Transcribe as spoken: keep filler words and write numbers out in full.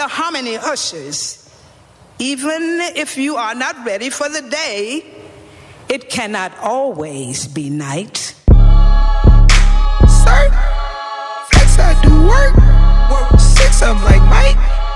harmony ushers, even if you are not ready for the day, it cannot always be night. Sir, flex I do work, work six of 'em like Mike.